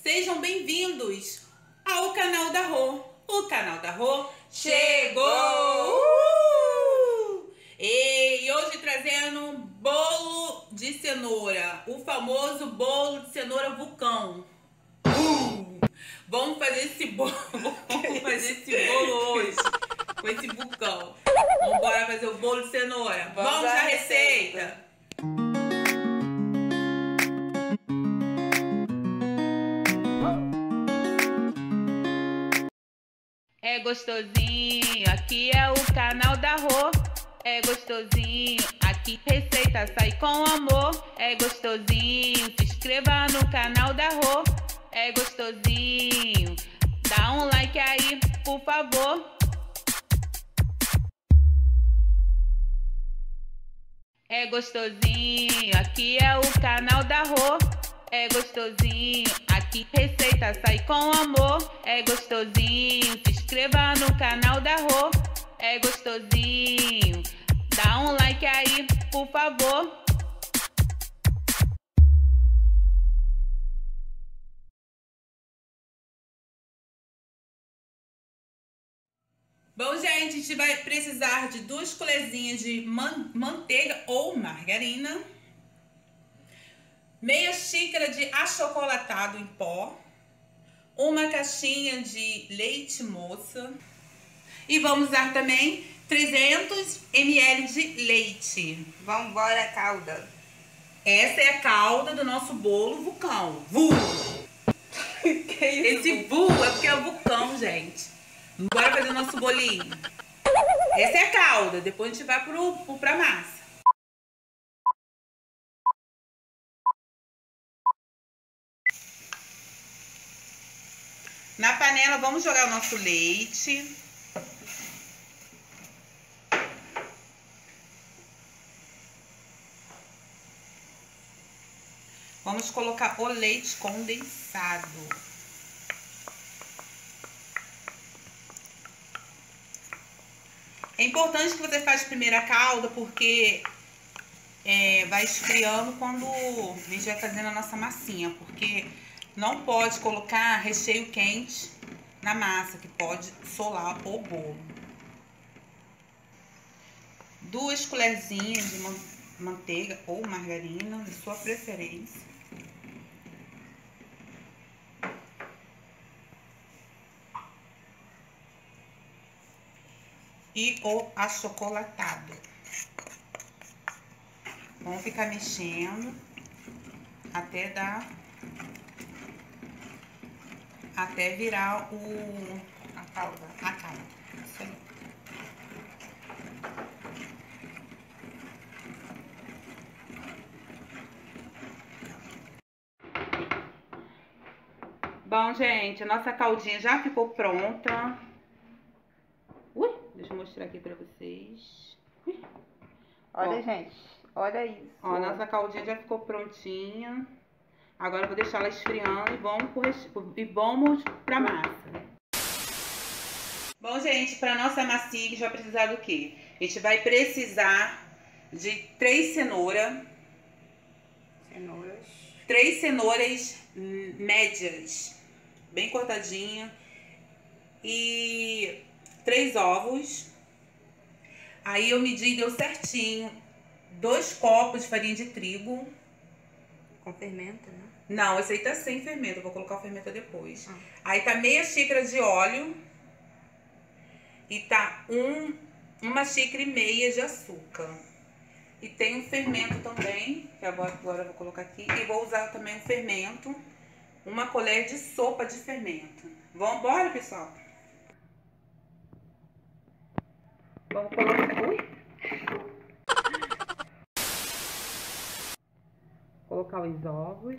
Sejam bem-vindos ao canal da Rô. O canal da Rô chegou! E hoje trazendo um bolo de cenoura, o famoso bolo de cenoura vulcão. Vamos fazer esse bolo, hoje com esse vulcão. Vamos embora fazer o bolo de cenoura. Vamos à receita. É gostosinho, aqui é o canal da Rô. É gostosinho, aqui receita sai com amor. É gostosinho, se inscreva no canal da Rô. É gostosinho, dá um like aí, por favor. É gostosinho, aqui é o canal da Rô. É gostosinho, aqui receita sai com amor. É gostosinho, se inscreva no canal da Rô. É gostosinho, dá um like aí, por favor. Bom, gente, a gente vai precisar de 2 colherzinhas de manteiga ou margarina, meia xícara de achocolatado em pó, uma caixinha de leite moça e vamos usar também 300 ml de leite. Vamos embora, calda. Essa é a calda do nosso bolo vulcão. Que isso? Esse é porque é o vulcão, gente. Bora fazer o nosso bolinho. Essa é a calda, depois a gente vai pra massa. Na panela vamos jogar o nosso leite. Vamos colocar o leite condensado. É importante que você faça primeiro a calda, porque vai esfriando quando a gente vai fazendo a nossa massinha, porque não pode colocar recheio quente na massa, que pode solar o bolo. 2 colherzinhas de manteiga ou margarina, de sua preferência. E o achocolatado. Vamos ficar mexendo até virar a calda. Isso aí. Bom, gente, a nossa caldinha já ficou pronta. Deixa eu mostrar aqui pra vocês. Olha, gente, olha isso. Ó, a nossa caldinha já ficou prontinha. Agora eu vou deixar ela esfriando e vamos pra massa. Bom, gente, pra nossa massinha a gente vai precisar do quê? A gente vai precisar de 3 cenouras. 3 cenouras médias, bem cortadinha. E 3 ovos. Aí eu medi e deu certinho 2 copos de farinha de trigo. Com fermento, né? Não, esse aí tá sem fermento, eu vou colocar o fermento depois. Aí tá meia xícara de óleo. E tá uma xícara e meia de açúcar. E tem um fermento também, que agora eu vou colocar aqui. E vou usar também um fermento, uma colher de sopa de fermento. Vamos embora, pessoal? Vamos colocar os ovos.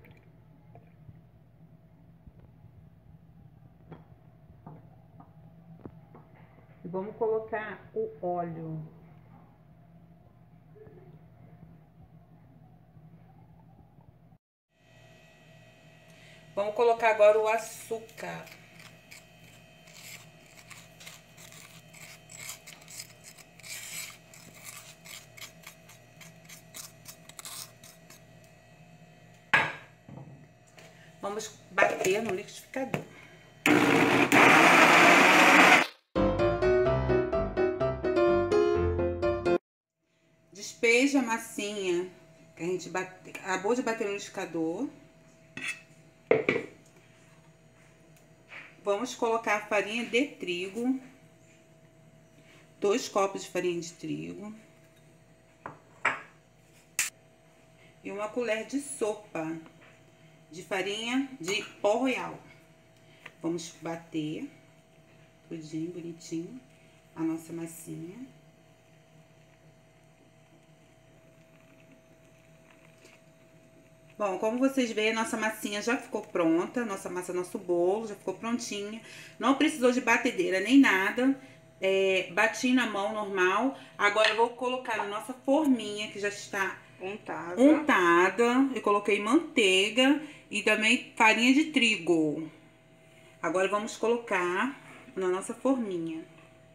E vamos colocar o óleo. Vamos colocar agora o açúcar. Vamos bater no liquidificador. Despeja a massinha que a gente acabou de bater no liquidificador. Vamos colocar a farinha de trigo. 2 copos de farinha de trigo. E 1 colher de sopa de farinha de pó royal. Vamos bater tudinho, bonitinho, a nossa massinha. Bom, como vocês veem, a nossa massinha já ficou pronta, nosso bolo já ficou prontinha. Não precisou de batedeira nem nada, bati na mão normal. Agora eu vou colocar na nossa forminha, que já está untada. Eu coloquei manteiga e também farinha de trigo. Agora vamos colocar na nossa forminha.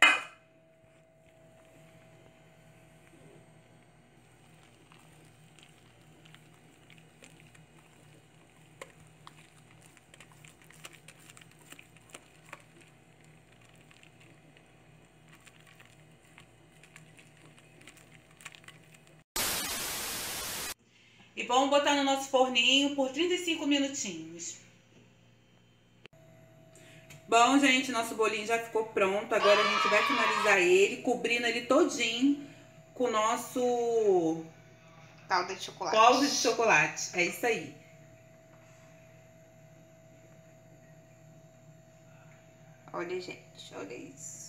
E vamos botar no nosso forninho por 35 minutinhos. Bom, gente, nosso bolinho já ficou pronto. Agora a gente vai finalizar ele, cobrindo ele todinho com o nosso calda de chocolate. Calda de chocolate. É isso aí. Olha, gente, olha isso.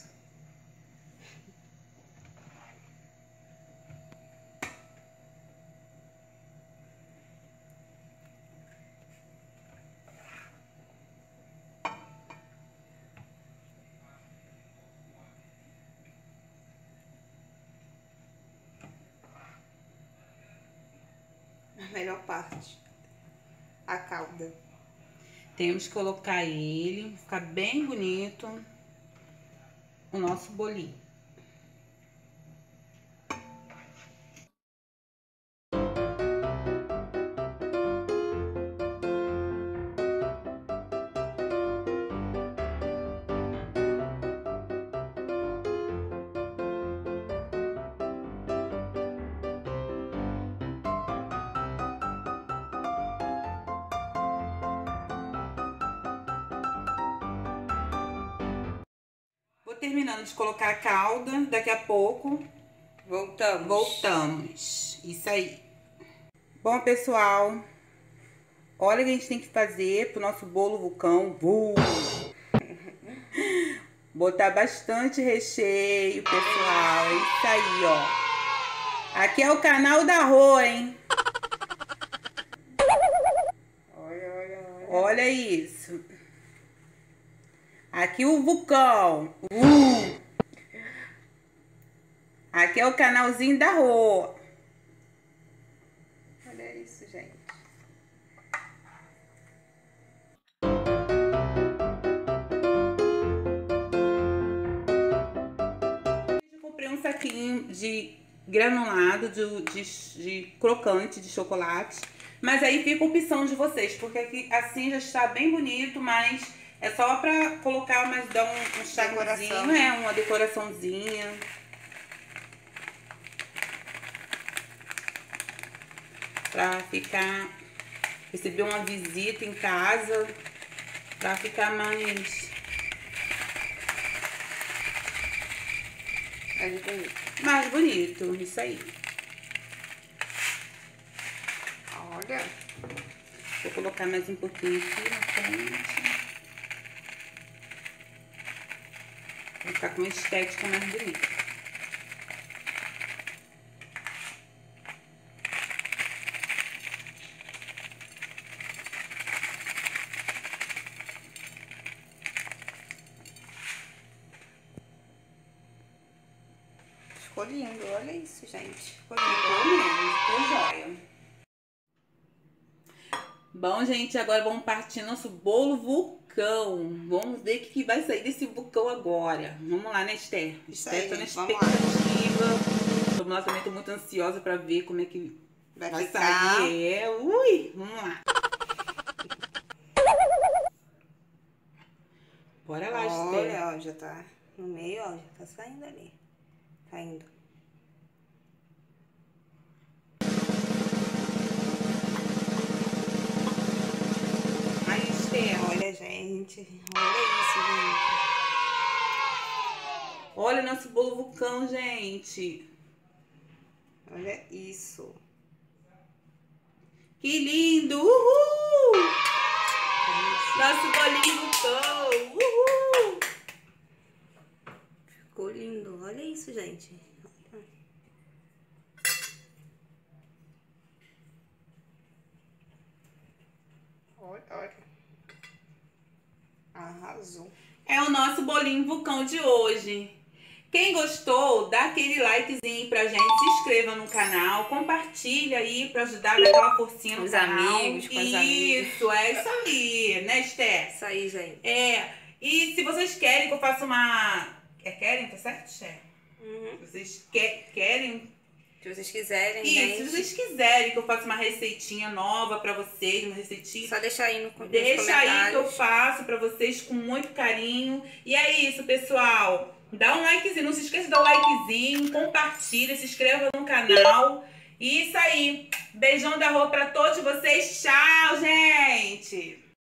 A melhor parte, a calda. Temos que colocar ele, ficar bem bonito o nosso bolinho. Vou terminando de colocar a calda, daqui a pouco voltamos. Isso aí. Bom, pessoal, olha o que a gente tem que fazer pro nosso bolo vulcão. Botar bastante recheio, pessoal. É isso aí, ó. Aqui é o canal da Rô, hein? Olha isso. Aqui o vulcão. Aqui é o canalzinho da Rô. Olha isso, gente. Eu comprei um saquinho de granulado de crocante de chocolate. Mas aí fica a opção de vocês, porque aqui assim já está bem bonito, mas é só pra colocar, mas dar um charmezinho, uma decoraçãozinha. Pra ficar, receber uma visita em casa, pra ficar mais bonito, isso aí. Olha. Vou colocar mais um pouquinho aqui na frente. Vai ficar com uma estética mais bonita. Ficou lindo, olha isso, gente. Ficou Mesmo, ficou jóia. Bom, gente, agora vamos partir nosso bolo vulcão. Vamos ver o que vai sair desse vulcão agora. Vamos lá, né, Esther? Esther tá na expectativa. Nossa, também tô muito ansiosa pra ver como é que vai sair. Ui, vamos lá. já tá no meio, ó, já tá saindo ali. Tá indo. Aí, Esther, Olha, gente. Olha isso, gente. olha o nosso bolo vulcão, gente. Olha isso. Que lindo! Uhul! Nosso bolinho vulcão! Uhul! Ficou lindo. Olha isso, gente. Olha, olha. Arrasou. É o nosso bolinho vulcão de hoje. Quem gostou, dá aquele likezinho pra gente, se inscreva no canal, compartilha aí pra ajudar a dar aquela forcinha no Os canal. amigos, com as amigas. Isso, é isso aí, né, Esther? Isso aí, gente. É, e se vocês querem que eu faça uma... querem, tá certo, Esther? Uhum. Se vocês querem... Se vocês quiserem, Isso, gente. se vocês quiserem que eu faça uma receitinha nova pra vocês, uma receitinha... Só deixar aí nos Deixa aí que eu comentários. faço pra vocês com muito carinho. E é isso, pessoal. Dá um likezinho, não se esqueça de dar um likezinho, compartilha, se inscreva no canal. E isso aí. Beijão da rua pra todos vocês. Tchau, gente!